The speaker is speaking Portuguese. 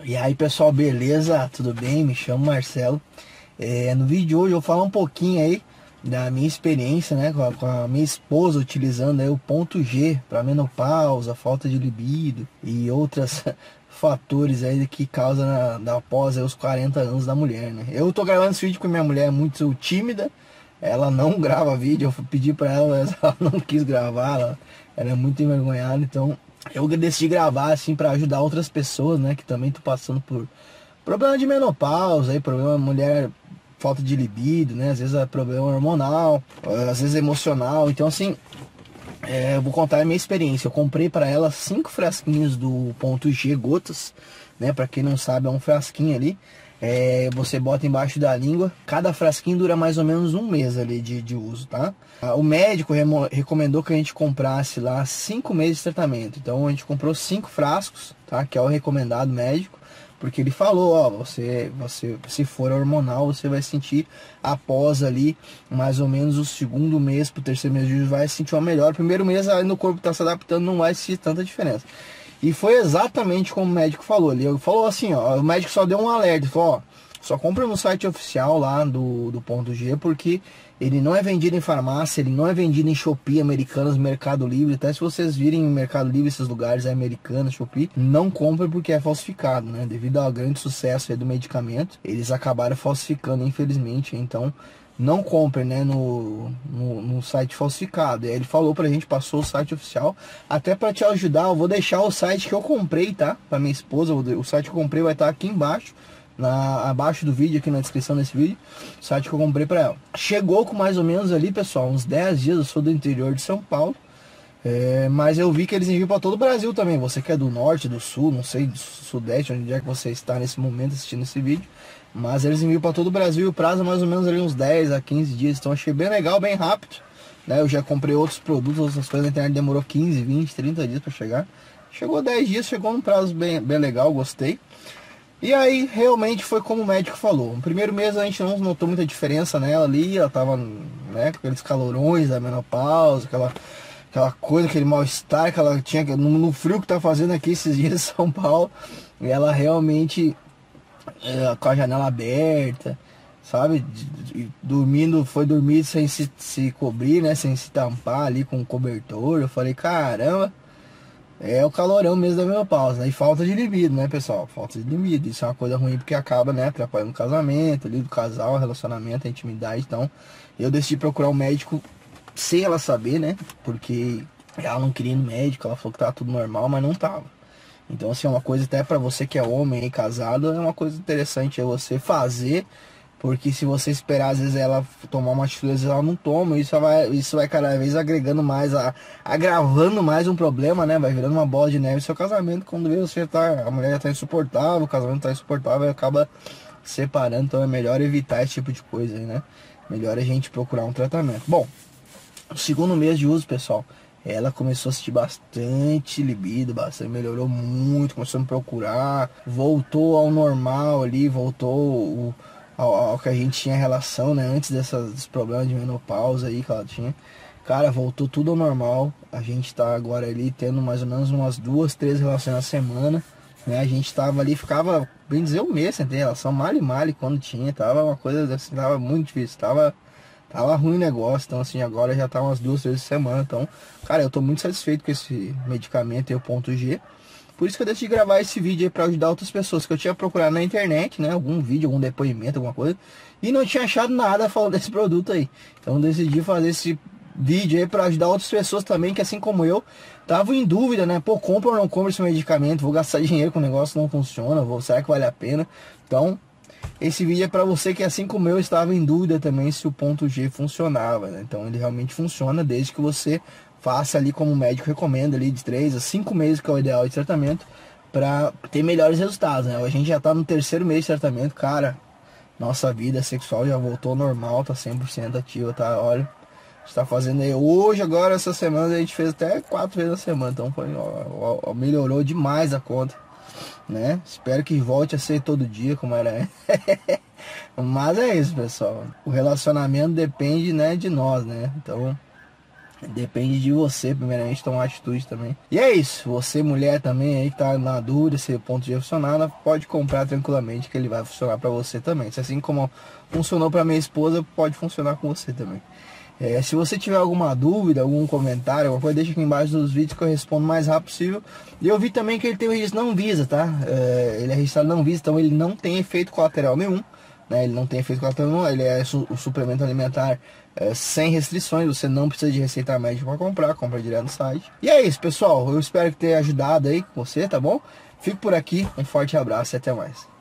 E aí pessoal, beleza? Tudo bem? Me chamo Marcelo. No vídeo de hoje eu vou falar um pouquinho aí da minha experiência, né, com a minha esposa utilizando aí o ponto G para menopausa, falta de libido e outros fatores aí que causam após aí os 40 anos da mulher, né? Eu tô gravando esse vídeo porque minha mulher é muito tímida, ela não grava vídeo, eu pedi para ela, mas ela não quis gravar, ela é muito envergonhada, então eu decidi gravar assim para ajudar outras pessoas, né, que também estão passando por problema de menopausa, aí, problema mulher, falta de libido, né? Às vezes é problema hormonal, às vezes emocional. Então assim, eu vou contar a minha experiência. Eu comprei para ela 5 frasquinhos do ponto G gotas, né? Para quem não sabe, é um frasquinho ali. Você bota embaixo da língua. Cada frasquinho dura mais ou menos um mês ali de uso, tá? O médico recomendou que a gente comprasse lá 5 meses de tratamento. Então a gente comprou 5 frascos, tá? Que é o recomendado médico. Porque ele falou, ó, você se for hormonal, você vai sentir após ali, mais ou menos o segundo mês pro terceiro mês de uso, vai sentir uma melhora. O primeiro mês aí no corpo tá se adaptando, não vai sentir tanta diferença. E foi exatamente como o médico falou. Ele falou assim, ó, o médico só deu um alerta, falou, ó, só compra no site oficial lá do ponto G, porque ele não é vendido em farmácia, ele não é vendido em Shopee, Americanas, Mercado Livre. Até se vocês virem em Mercado Livre, esses lugares, Americanas, Shopee, não comprem porque é falsificado, né? Devido ao grande sucesso aí do medicamento, eles acabaram falsificando, infelizmente. Então, não comprem, né, no site falsificado. E aí ele falou pra gente, passou o site oficial. Até pra te ajudar, eu vou deixar o site que eu comprei, tá? Pra minha esposa, o site que eu comprei vai estar aqui embaixo. Abaixo do vídeo, aqui na descrição desse vídeo, o site que eu comprei pra ela. Chegou com mais ou menos ali, pessoal, uns 10 dias. Eu sou do interior de São Paulo, mas eu vi que eles enviam para todo o Brasil também. Você que é do norte, do sul, não sei, do sudeste, onde é que você está nesse momento assistindo esse vídeo, mas eles enviam para todo o Brasil. O prazo é mais ou menos ali uns 10 a 15 dias. Então achei bem legal, bem rápido, né? Eu já comprei outros produtos, outras coisas na internet, demorou 15, 20, 30 dias para chegar. Chegou 10 dias, chegou num prazo bem legal, gostei. E aí, realmente foi como o médico falou. No primeiro mês a gente não notou muita diferença nela ali. Ela tava, né, com aqueles calorões da menopausa, aquela coisa, aquele mal-estar que ela tinha no frio que tá fazendo aqui esses dias em São Paulo. E ela realmente, com a janela aberta, sabe? Dormindo, foi dormir sem se cobrir, né? Sem se tampar ali com o cobertor. Eu falei, caramba. É o calorão mesmo da menopausa, né? E falta de libido, né, pessoal? Falta de libido. Isso é uma coisa ruim porque acaba, né, atrapalhando o casamento, ali do casal, o relacionamento, a intimidade. Então, eu decidi procurar um médico sem ela saber, né? Porque ela não queria ir no médico, ela falou que tava tudo normal, mas não tava. Então, assim, é uma coisa até pra você que é homem e casado, é uma coisa interessante é você fazer. Porque se você esperar, às vezes, ela tomar uma atitude, às vezes ela não toma. Isso vai cada vez agregando mais, agravando mais um problema, né? Vai virando uma bola de neve seu casamento. Quando vê, a mulher já tá insuportável, o casamento tá insuportável e acaba separando. Então é melhor evitar esse tipo de coisa aí, né? Melhor a gente procurar um tratamento. Bom, o segundo mês de uso, pessoal, ela começou a sentir bastante libido, bastante, melhorou muito, começou a me procurar, voltou ao normal ali, voltou ao que a gente tinha relação, né, antes dos problemas de menopausa aí que ela tinha. Cara, voltou tudo ao normal. A gente tá agora ali tendo mais ou menos umas 2, 3 relações na semana, né? A gente tava ali, ficava, bem dizer, um mês sem ter relação, male quando tinha, tava uma coisa assim, tava muito difícil, tava ruim o negócio. Então assim, agora já tá umas 2, 3 semanas. Então, cara, eu tô muito satisfeito com esse medicamento e o ponto G. Por isso que eu decidi gravar esse vídeo aí pra ajudar outras pessoas, que eu tinha procurado na internet, né, algum vídeo, algum depoimento, alguma coisa, e não tinha achado nada falando desse produto aí. Então eu decidi fazer esse vídeo aí pra ajudar outras pessoas também, que assim como eu, estavam em dúvida, né, pô, compra ou não compra esse medicamento, vou gastar dinheiro com o negócio, não funciona, será que vale a pena? Então, esse vídeo é para você que assim como eu estava em dúvida também se o ponto G funcionava, né? Então ele realmente funciona desde que você faça ali como o médico recomenda, ali de 3 a 5 meses, que é o ideal de tratamento, para ter melhores resultados, né? A gente já tá no terceiro mês de tratamento, cara, nossa vida sexual já voltou ao normal, tá 100% ativa, tá? Olha, está fazendo aí hoje, agora essa semana a gente fez até 4 vezes na semana, então foi, melhorou demais a conta, né? Espero que volte a ser todo dia como era antes. Mas é isso, pessoal. O relacionamento depende, né, de nós, né? Então Depende de você, primeiramente, tomar atitude também. E é isso, você mulher também aí que tá na dúvida se o ponto G funcionar, pode comprar tranquilamente que ele vai funcionar para você também. Se assim como funcionou para minha esposa, pode funcionar com você também. Se você tiver alguma dúvida, algum comentário, alguma coisa, deixa aqui embaixo dos vídeos que eu respondo o mais rápido possível. E eu vi também que ele tem o registro não Visa, tá? Ele é registrado não Visa, então ele não tem efeito colateral nenhum. Ele não tem efeito colateral nenhum, ele é o suplemento alimentar sem restrições, você não precisa de receita médica para comprar, compra direto no site. E é isso, pessoal, eu espero que tenha ajudado aí com você, tá bom? Fico por aqui, um forte abraço e até mais.